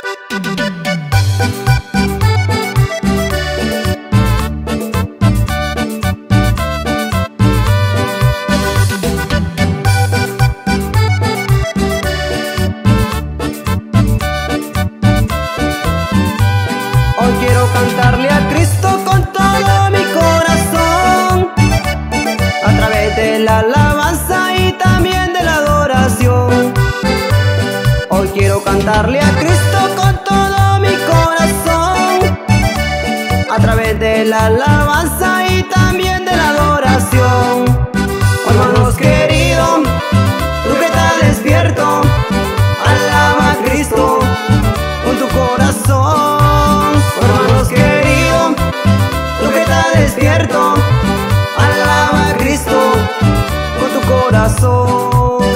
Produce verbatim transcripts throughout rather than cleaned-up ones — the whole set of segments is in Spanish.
Hoy quiero cantarle a Cristo con todo mi corazón, a través de la alabanza y también de la adoración. Hoy quiero cantarle a Cristo con todo mi corazón, a través de la alabanza y también de la adoración. Hermanos queridos, tú que estás despierto, alaba a Cristo con tu corazón. Hermanos queridos, tú que estás despierto, alaba a Cristo con tu corazón.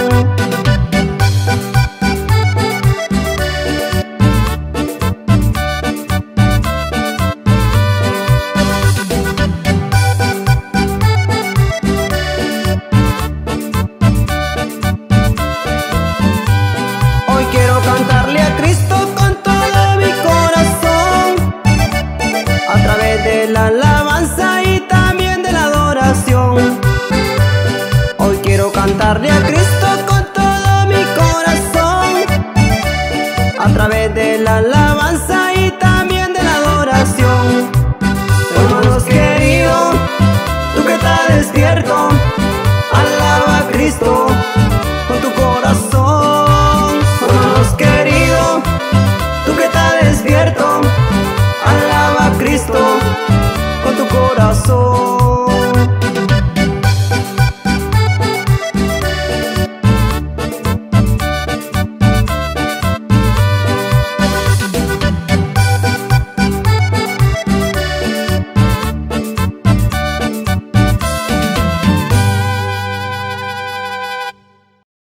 Hoy quiero cantarle a Cristo con todo mi corazón, a través de la alabanza y también de la adoración. Hoy quiero cantarle a Cristo con todo mi corazón, a través de la alabanza y también de la adoración. Hermanos queridos, tú que estás despierto, alaba a Cristo